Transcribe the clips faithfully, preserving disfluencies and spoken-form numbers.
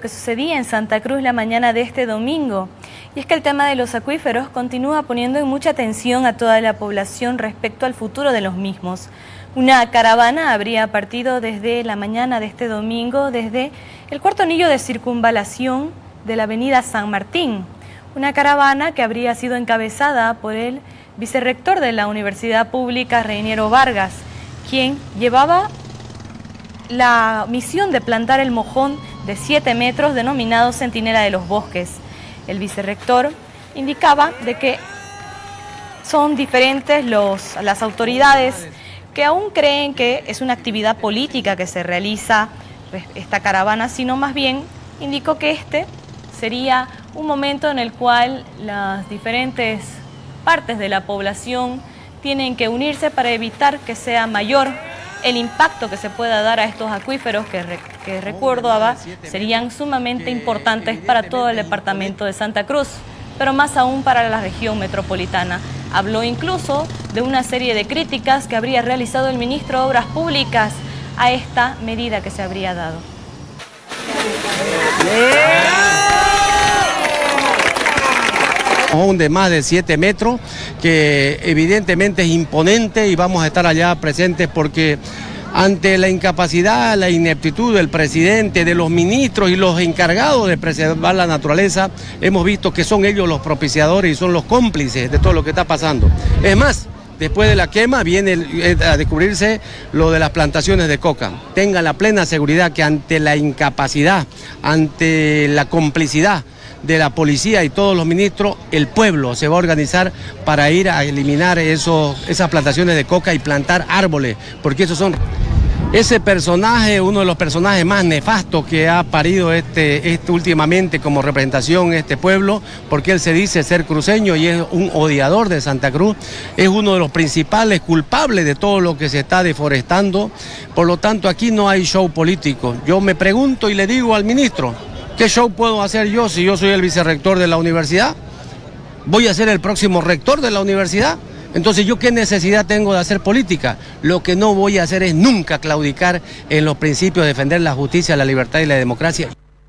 que sucedía en Santa Cruz la mañana de este domingo. Y es que el tema de los acuíferos continúa poniendo en mucha tensión a toda la población respecto al futuro de los mismos. Una caravana habría partido desde la mañana de este domingo desde el cuarto anillo de circunvalación de la avenida San Martín. Una caravana que habría sido encabezada por el vicerrector de la Universidad Pública, Reiniero Vargas, quien llevaba la misión de plantar el mojón de siete metros denominado Centinela de los Bosques. El vicerrector indicaba de que son diferentes los, las autoridades que aún creen que es una actividad política que se realiza esta caravana, sino más bien indicó que este sería un momento en el cual las diferentes partes de la población tienen que unirse para evitar que sea mayor el impacto que se pueda dar a estos acuíferos que, que recordaba serían sumamente importantes para todo el departamento de Santa Cruz, pero más aún para la región metropolitana. Habló incluso de una serie de críticas que habría realizado el ministro de Obras Públicas a esta medida que se habría dado. De más de siete metros, que evidentemente es imponente y vamos a estar allá presentes porque ante la incapacidad, la ineptitud del presidente, de los ministros y los encargados de preservar la naturaleza, hemos visto que son ellos los propiciadores y son los cómplices de todo lo que está pasando. Es más, después de la quema viene a descubrirse lo de las plantaciones de coca. Tengan la plena seguridad que ante la incapacidad, ante la complicidad de la policía y todos los ministros, el pueblo se va a organizar para ir a eliminar esos, esas plantaciones de coca y plantar árboles, porque esos son... Ese personaje, uno de los personajes más nefastos que ha parido este, este últimamente como representación este pueblo, porque él se dice ser cruceño y es un odiador de Santa Cruz, es uno de los principales culpables de todo lo que se está deforestando. Por lo tanto, aquí no hay show político. Yo me pregunto y le digo al ministro, ¿qué show puedo hacer yo si yo soy el vicerrector de la universidad? ¿Voy a ser el próximo rector de la universidad? Entonces, ¿yo qué necesidad tengo de hacer política? Lo que no voy a hacer es nunca claudicar en los principios de defender la justicia, la libertad y la democracia.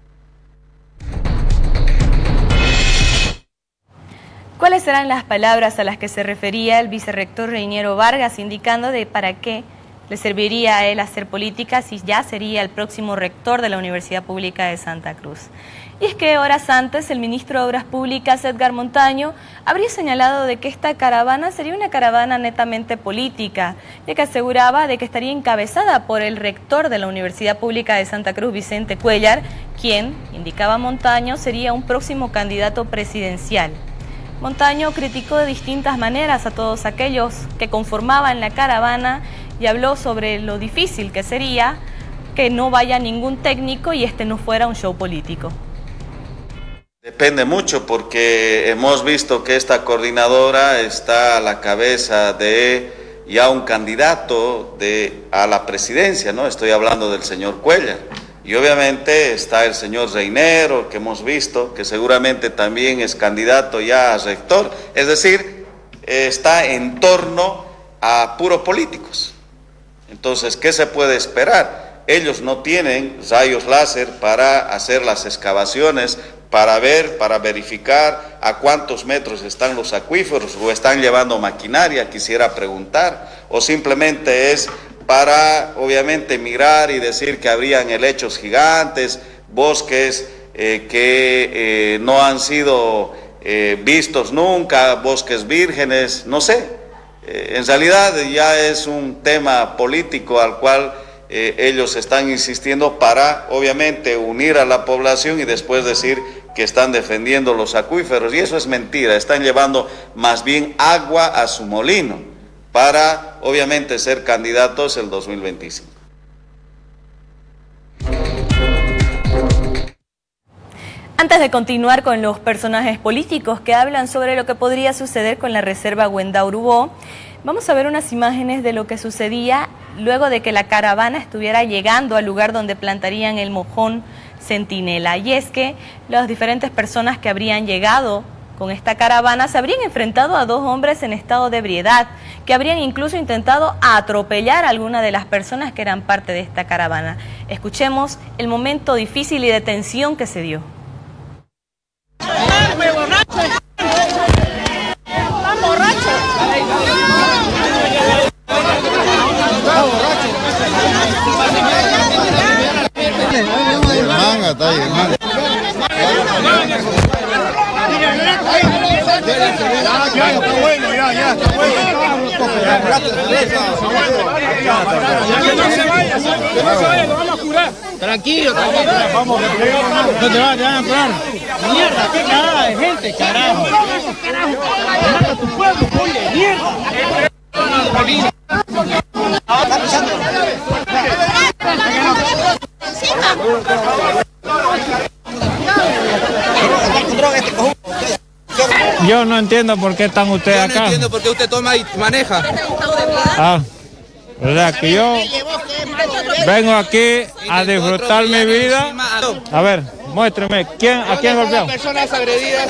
¿Cuáles serán las palabras a las que se refería el vicerrector Reiniero Vargas, indicando de para qué le serviría a él hacer política si ya sería el próximo rector de la Universidad Pública de Santa Cruz? Y es que horas antes el ministro de Obras Públicas, Edgar Montaño, habría señalado de que esta caravana sería una caravana netamente política, ya que aseguraba de que estaría encabezada por el rector de la Universidad Pública de Santa Cruz, Vicente Cuéllar, quien, indicaba Montaño, sería un próximo candidato presidencial. Montaño criticó de distintas maneras a todos aquellos que conformaban la caravana y habló sobre lo difícil que sería que no vaya ningún técnico y este no fuera un show político. Depende mucho porque hemos visto que esta coordinadora está a la cabeza de ya un candidato de, a la presidencia, ¿no? Estoy hablando del señor Cuéllar. Y obviamente está el señor Reiniero, que hemos visto, que seguramente también es candidato ya a rector. Es decir, está en torno a puros políticos. Entonces, ¿qué se puede esperar? Ellos no tienen rayos láser para hacer las excavaciones, para ver, para verificar a cuántos metros están los acuíferos, o están llevando maquinaria, quisiera preguntar, o simplemente es para, obviamente, mirar y decir que habrían helechos gigantes, bosques eh, que eh, no han sido eh, vistos nunca, bosques vírgenes, no sé. Eh, en realidad ya es un tema político al cual eh, ellos están insistiendo para, obviamente, unir a la población y después decir que están defendiendo los acuíferos, y eso es mentira. Están llevando más bien agua a su molino para, obviamente, ser candidatos el dos mil veinticinco. Antes de continuar con los personajes políticos que hablan sobre lo que podría suceder con la reserva Huendá-Urubó, vamos a ver unas imágenes de lo que sucedía luego de que la caravana estuviera llegando al lugar donde plantarían el mojón Centinela. Y es que las diferentes personas que habrían llegado con esta caravana se habrían enfrentado a dos hombres en estado de ebriedad, que habrían incluso intentado atropellar a alguna de las personas que eran parte de esta caravana. Escuchemos el momento difícil y de tensión que se dio. Manga, está ahí, manga. Ya, está bueno, ya, ya, está bueno. Que no se vaya, que no se vaya, lo vamos a curar. Tranquilo, tranquilo. Vamos, no te vas, te van a curar. Mierda, qué cagada de gente, carajo. Mata a tu pueblo, oye, mierda. Yo no entiendo por qué están ustedes acá. Yo no entiendo por qué usted toma y maneja. Ah, verdad que yo vengo aquí a disfrutar mi vida. A ver, muéstreme, ¿quién, ¿a quién golpeó? Personas agredidas.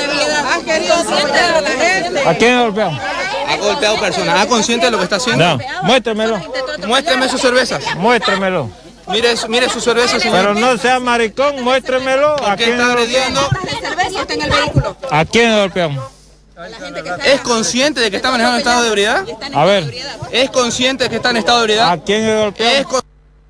¿A quién golpeó? Ha golpeado personas. ¿Ha consciente de lo que está haciendo? No, muéstremelo. Muéstreme sus cervezas. Muéstremelo. Mire, mire sus cervezas, señor. Pero no sea maricón, muéstremelo. ¿A quién está agrediendo? ¿A quién golpeó? ¿Es consciente de que está manejando en estado de ebriedad? A ver. ¿Es consciente de que está en estado de ebriedad? ¿A quién golpeó? Es con...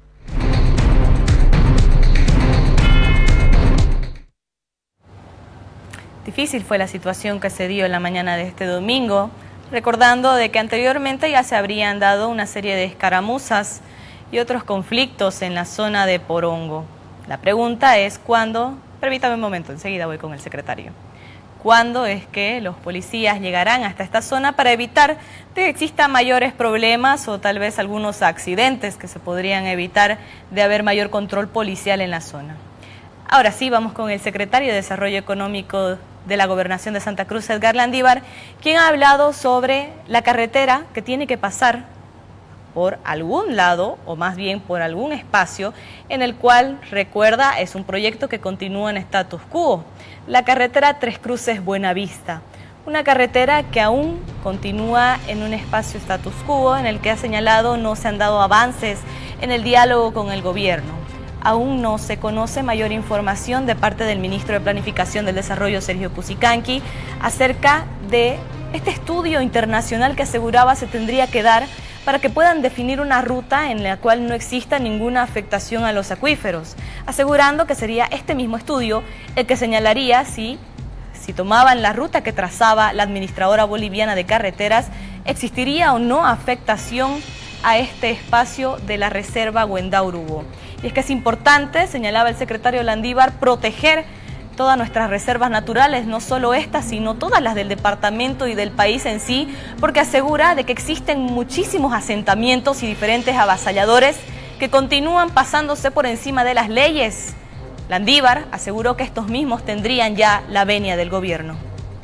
Difícil fue la situación que se dio en la mañana de este domingo, recordando de que anteriormente ya se habrían dado una serie de escaramuzas y otros conflictos en la zona de Porongo. La pregunta es cuándo, permítame un momento, enseguida voy con el secretario, cuándo es que los policías llegarán hasta esta zona para evitar que existan mayores problemas o tal vez algunos accidentes que se podrían evitar de haber mayor control policial en la zona. Ahora sí, vamos con el secretario de Desarrollo Económico de la Gobernación de Santa Cruz, Edgar Landívar, quien ha hablado sobre la carretera que tiene que pasar por algún lado, o más bien por algún espacio, en el cual, recuerda, es un proyecto que continúa en status quo, la carretera Tres Cruces Buenavista, una carretera que aún continúa en un espacio status quo, en el que ha señalado no se han dado avances en el diálogo con el gobierno. Aún no se conoce mayor información de parte del ministro de Planificación del Desarrollo, Sergio Cusicanqui, acerca de este estudio internacional que aseguraba se tendría que dar para que puedan definir una ruta en la cual no exista ninguna afectación a los acuíferos, asegurando que sería este mismo estudio el que señalaría si, si tomaban la ruta que trazaba la administradora boliviana de carreteras, existiría o no afectación a este espacio de la reserva Huendau-Urubó. Y es que es importante, señalaba el secretario Landívar, proteger todas nuestras reservas naturales, no solo estas, sino todas las del departamento y del país en sí, porque asegura de que existen muchísimos asentamientos y diferentes avasalladores que continúan pasándose por encima de las leyes. Landívar aseguró que estos mismos tendrían ya la venia del gobierno.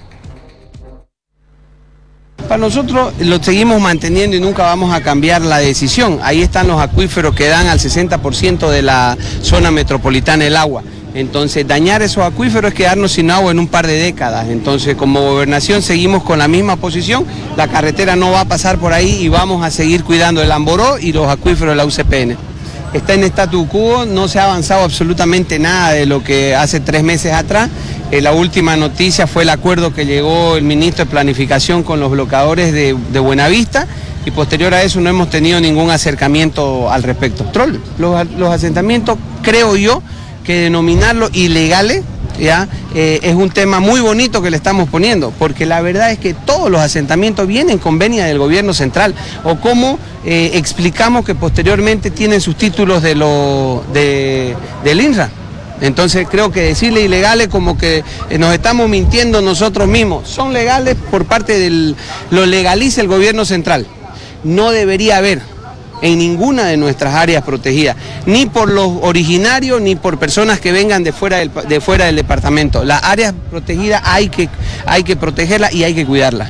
Para nosotros lo seguimos manteniendo y nunca vamos a cambiar la decisión. Ahí están los acuíferos que dan al sesenta por ciento de la zona metropolitana el agua. Entonces, dañar esos acuíferos es quedarnos sin agua en un par de décadas. Entonces, como gobernación seguimos con la misma posición, la carretera no va a pasar por ahí y vamos a seguir cuidando el Amboró y los acuíferos de la U C P N. Está en statu quo, no se ha avanzado absolutamente nada de lo que hace tres meses atrás. Eh, la última noticia fue el acuerdo que llegó el ministro de Planificación con los bloqueadores de, de Buenavista, y posterior a eso no hemos tenido ningún acercamiento al respecto. Los, los asentamientos, creo yo, que denominarlos ilegales, ¿ya? Eh, es un tema muy bonito que le estamos poniendo, porque la verdad es que todos los asentamientos vienen con venia del gobierno central, o como eh, explicamos que posteriormente tienen sus títulos de lo, de, del INRA. Entonces creo que decirle ilegales como que nos estamos mintiendo nosotros mismos. Son legales por parte del, lo legaliza el gobierno central. No debería haber en ninguna de nuestras áreas protegidas, ni por los originarios, ni por personas que vengan de fuera del, de fuera del departamento. Las áreas protegidas hay que, hay que protegerlas y hay que cuidarlas.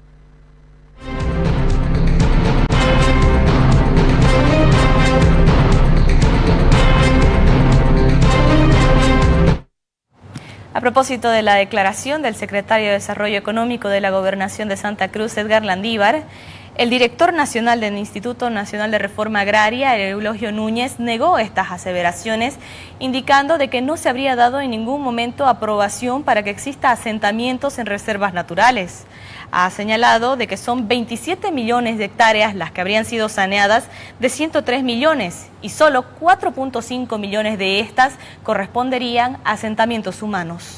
A propósito de la declaración del secretario de Desarrollo Económico de la Gobernación de Santa Cruz, Edgar Landívar, El director nacional del Instituto Nacional de Reforma Agraria, Eulogio Núñez, negó estas aseveraciones, indicando de que no se habría dado en ningún momento aprobación para que exista asentamientos en reservas naturales. Ha señalado de que son veintisiete millones de hectáreas las que habrían sido saneadas de ciento tres millones y solo cuatro punto cinco millones de estas corresponderían a asentamientos humanos.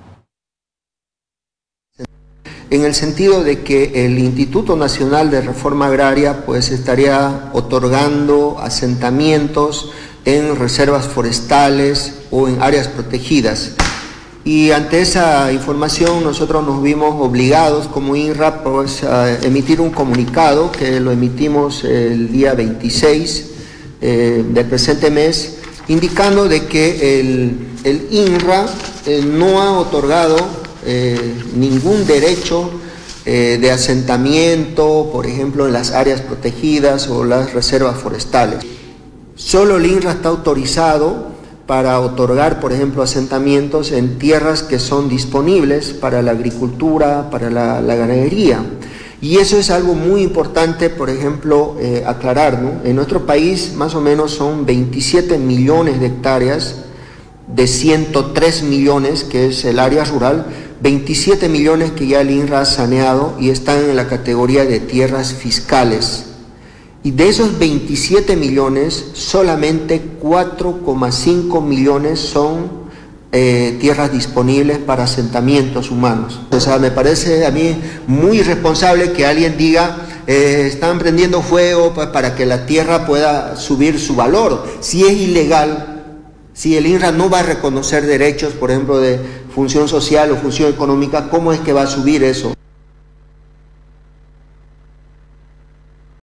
En el sentido de que el Instituto Nacional de Reforma Agraria pues estaría otorgando asentamientos en reservas forestales o en áreas protegidas. Y ante esa información nosotros nos vimos obligados como INRA pues, a emitir un comunicado que lo emitimos el día veintiséis eh, del presente mes, indicando de que el, el INRA eh, no ha otorgado Eh, ningún derecho eh, de asentamiento, por ejemplo, en las áreas protegidas o las reservas forestales. Solo el INRA está autorizado para otorgar, por ejemplo, asentamientos en tierras que son disponibles para la agricultura, para la, la ganadería. Y eso es algo muy importante, por ejemplo, eh, aclarar, ¿no? En nuestro país más o menos son veintisiete millones de hectáreas de ciento tres millones, que es el área rural, veintisiete millones que ya el INRA ha saneado y están en la categoría de tierras fiscales. Y de esos veintisiete millones, solamente cuatro coma cinco millones son eh, tierras disponibles para asentamientos humanos. O sea, me parece a mí muy irresponsable que alguien diga eh, están prendiendo fuego para que la tierra pueda subir su valor. Si es ilegal, si el INRA no va a reconocer derechos, por ejemplo, de función social o función económica, ¿cómo es que va a subir eso?